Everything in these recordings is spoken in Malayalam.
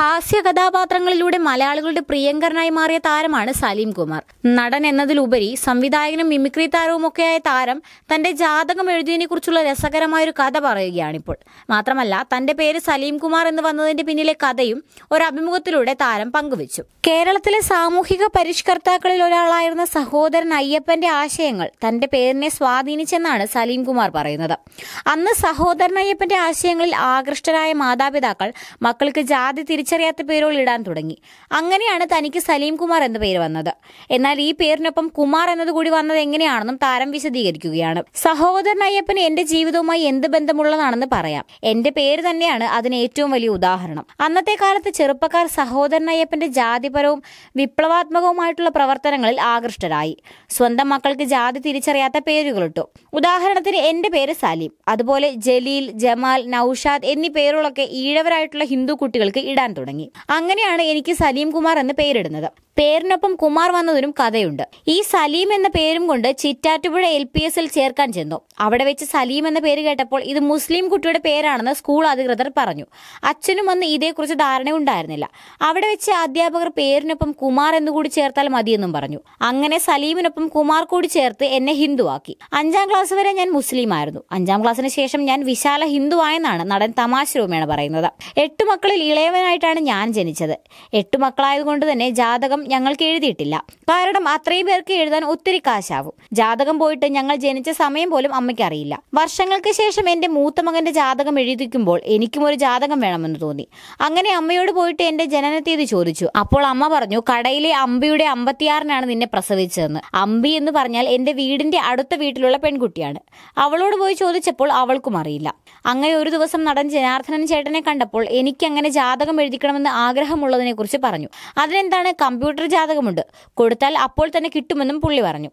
ഹാസ്യ കഥാപാത്രങ്ങളിലൂടെ മലയാളികളുടെ പ്രിയങ്കരനായി മാറിയ താരമാണ് സലീം കുമാർ. നടൻ എന്നതിലുപരി സംവിധായകനും മിമിക്രി താരവുമൊക്കെയായ താരം തന്റെ ജാതകം എഴുതിയതിനെ കുറിച്ചുള്ള രസകരമായൊരു കഥ പറയുകയാണിപ്പോൾ. മാത്രമല്ല, തന്റെ പേര് സലീം കുമാർ എന്ന് വന്നതിന്റെ പിന്നിലെ കഥയും ഒരു അഭിമുഖത്തിലൂടെ താരം പങ്കുവച്ചു. കേരളത്തിലെ സാമൂഹിക പരിഷ്കർത്താക്കളിൽ ഒരാളായിരുന്ന സഹോദരൻ അയ്യപ്പന്റെ ആശയങ്ങൾ തന്റെ പേരിനെ സ്വാധീനിച്ചെന്നാണ് സലീം കുമാർ പറയുന്നത്. അന്ന് സഹോദരൻ അയ്യപ്പന്റെ ആശയങ്ങളിൽ ആകൃഷ്ടരായ മാതാപിതാക്കൾ മക്കൾക്ക് ജാതി തിരിച്ചറിയാത്ത പേരുകൾ ഇടാൻ തുടങ്ങി. അങ്ങനെയാണ് തനിക്ക് സലീം കുമാർ എന്ന പേര് വന്നത്. എന്നാൽ ഈ പേരിനൊപ്പം കുമാർ എന്നതുകൂടി വന്നത് എങ്ങനെയാണെന്നും താരം വിശദീകരിക്കുകയാണ്. സഹോദരൻ അയ്യപ്പന് എന്റെ ജീവിതവുമായി എന്ത് ബന്ധമുള്ളതാണെന്ന് പറയാം. എന്റെ പേര് തന്നെയാണ് അതിന് ഏറ്റവും വലിയ ഉദാഹരണം. അന്നത്തെ കാലത്ത് ചെറുപ്പക്കാർ സഹോദരൻ അയ്യപ്പന്റെ ജാതിപരവും വിപ്ലവാത്മകവുമായിട്ടുള്ള പ്രവർത്തനങ്ങളിൽ ആകൃഷ്ടരായി. സ്വന്തം മക്കൾക്ക് ജാതി തിരിച്ചറിയാത്ത പേരുകളിട്ടു. ഉദാഹരണത്തിന് എന്റെ പേര് സലീം. അതുപോലെ ജലീൽ, ജമാൽ, നൌഷാദ് എന്നീ പേരുകളൊക്കെ ഈഴവരായിട്ടുള്ള ഹിന്ദു കുട്ടികൾക്ക് ഇടാൻ തുടങ്ങി. അങ്ങനെയാണ് എനിക്ക് സലീം കുമാർ എന്ന് പേരിടുന്നത്. പേരിനൊപ്പം കുമാർ വന്നതിനും കഥയുണ്ട്. ഈ സലീം എന്ന പേരും കൊണ്ട് ചിറ്റാറ്റുപുഴ LPSൽ ചേർക്കാൻ ചെന്നു. അവിടെ വെച്ച് സലീം എന്ന പേര് കേട്ടപ്പോൾ ഇത് മുസ്ലിം കുട്ടിയുടെ പേരാണെന്ന് സ്കൂൾ അധികൃതർ പറഞ്ഞു. അച്ഛനും അന്ന് ഇതേക്കുറിച്ച് ധാരണ ഉണ്ടായിരുന്നില്ല. അവിടെ വെച്ച് അധ്യാപകർ പേരിനൊപ്പം കുമാർ എന്നുകൂടി ചേർത്താൽ മതിയെന്നും പറഞ്ഞു. അങ്ങനെ സലീമിനൊപ്പം കുമാർ കൂടി ചേർത്ത് എന്നെ ഹിന്ദുവാക്കി. 5ാം ക്ലാസ് വരെ ഞാൻ മുസ്ലിം ആയിരുന്നു. 5ാം ക്ലാസ്സിന് ശേഷം ഞാൻ വിശാല ഹിന്ദുവായെന്നാണ് നടൻ തമാശ രൂപേണ പറയുന്നത്. 8 മക്കളിൽ ഇളയവനായിട്ടാണ് ഞാൻ ജനിച്ചത്. 8 മക്കളായതുകൊണ്ട് തന്നെ ജാതകം ഞങ്ങൾക്ക് എഴുതിയിട്ടില്ല. കാരണം അത്രയും പേർക്ക് എഴുതാൻ ഒത്തിരി കാശാവും. ജാതകം പോയിട്ട് ഞങ്ങൾ ജനിച്ച സമയം പോലും അമ്മയ്ക്ക് അറിയില്ല. വർഷങ്ങൾക്ക് ശേഷം എന്റെ മൂത്ത മകന്റെ ജാതകം എഴുതിക്കുമ്പോൾ എനിക്കും ഒരു ജാതകം വേണമെന്ന് തോന്നി. അങ്ങനെ അമ്മയോട് പോയിട്ട് എന്റെ ജനനത്തീയതി ചോദിച്ചു. അപ്പോൾ അമ്മ പറഞ്ഞു, കടയിലെ അമ്പിയുടെ 56-നാണ് നിന്നെ പ്രസവിച്ചതെന്ന്. അമ്പി എന്ന് പറഞ്ഞാൽ എന്റെ വീടിന്റെ അടുത്ത വീട്ടിലുള്ള പെൺകുട്ടിയാണ്. അവളോട് പോയി ചോദിച്ചപ്പോൾ അവൾക്കും അറിയില്ല. അങ്ങനെ ഒരു ദിവസം നടൻ ജനാർദ്ദനൻ ചേട്ടനെ കണ്ടപ്പോൾ എനിക്ക് അങ്ങനെ ജാതകം എഴുതിക്കണമെന്ന് ആഗ്രഹമുള്ളതിനെ കുറിച്ച് പറഞ്ഞു. അതിനെന്താണ്, കമ്പ്യൂട്ടർ ജാതകമുണ്ട്, കൊടുത്താൽ അപ്പോൾ തന്നെ കിട്ടുമെന്നും പുള്ളി പറഞ്ഞു.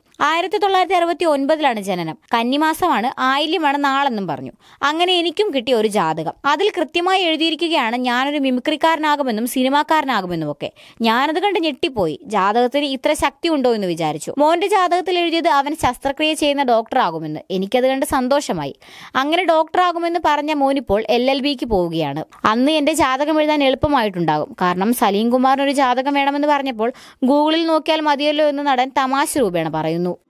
1969ലാണ് ജനനം. കന്നിമാസമാണ്, ആയില്യമാണ് നാളെന്നും പറഞ്ഞു. അങ്ങനെ എനിക്കും കിട്ടിയ ഒരു ജാതകം. അതിൽ കൃത്യമായി എഴുതിയിരിക്കുകയാണ് ഞാനൊരു മിമിക്രിക്കാരനാകുമെന്നും സിനിമാക്കാരനാകുമെന്നും ഒക്കെ. ഞാനത് കണ്ട് ഞെട്ടിപ്പോയി. ജാതകത്തിന് ഇത്ര ശക്തി ഉണ്ടോ എന്ന് വിചാരിച്ചു. മോന്റെ ജാതകത്തിൽ എഴുതിയത് അവൻ ശസ്ത്രക്രിയ ചെയ്യുന്ന ഡോക്ടർ ആകുമെന്ന്. എനിക്കത് കണ്ട് സന്തോഷമായി. അങ്ങനെ ഡോക്ടർ ആകുമെന്ന് പറഞ്ഞ മോനിപ്പോൾ LLBക്ക് പോവുകയാണ്. അന്ന് എന്റെ ജാതകം എഴുതാൻ എളുപ്പമായിട്ടുണ്ടാകും. കാരണം സലീം കുമാറിനൊരു ജാതകം വേണമെന്ന് പറഞ്ഞപ്പോൾ ഗൂഗിളിൽ നോക്കിയാൽ മതിയല്ലോ എന്ന് നടൻ തമാശ രൂപേണ പറയുന്നു.